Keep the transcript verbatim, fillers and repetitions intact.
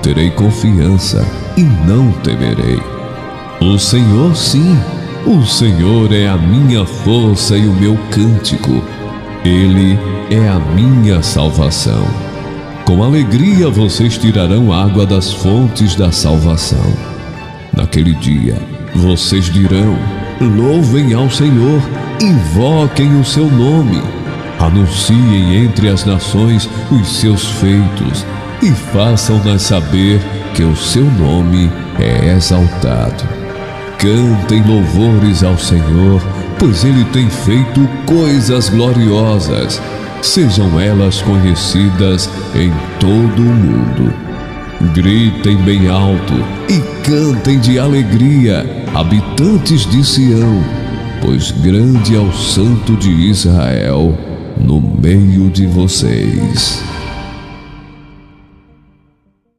terei confiança e não temerei. O Senhor, sim, o Senhor é a minha força e o meu cântico. Ele é a minha salvação. Com alegria vocês tirarão água das fontes da salvação. Naquele dia, vocês dirão: louvem ao Senhor, invoquem o seu nome. Anunciem entre as nações os seus feitos e façam-nas saber que o seu nome é exaltado. Cantem louvores ao Senhor, pois Ele tem feito coisas gloriosas. Sejam elas conhecidas em todo o mundo. Gritem bem alto e cantem de alegria, habitantes de Sião, pois grande é o Santo de Israel no meio de vocês.